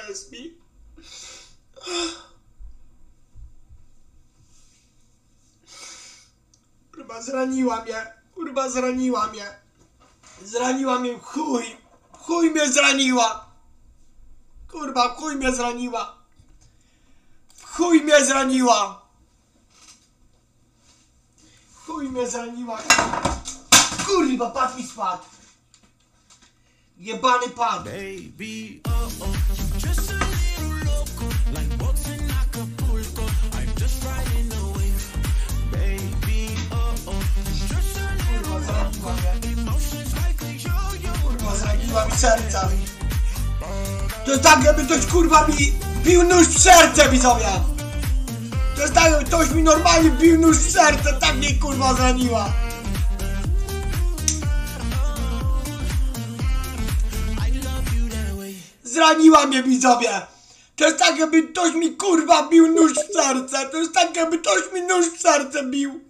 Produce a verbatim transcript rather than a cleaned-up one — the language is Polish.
jest mi. Kurwa, zraniła mnie. Kurwa, zraniła mnie. Zraniła mnie, chuj. Chuj mnie zraniła. Kurwa, chuj mnie zraniła. Chuj mnie zraniła. Chuj mnie zraniła. Kurwa, pad mi spadł. Jebany pad. Baby, oh, oh. Just a little loco, like boats in Acapulco. I'm just riding the wave. Baby, oh, oh. Just a little loco, emotions like a yo-yo. Kurwa, zraniła mi serce. To jest tak, jakby ktoś kurwa mi bił nóż w serce, widzowie. To jest tak, jakby ktoś mi normalnie bił nóż w serce, tak mnie kurwa zraniła. Zraniła mnie, widzowie. To jest tak, jakby ktoś mi kurwa bił nóż w serce. To jest tak, jakby ktoś mi nóż w serce bił.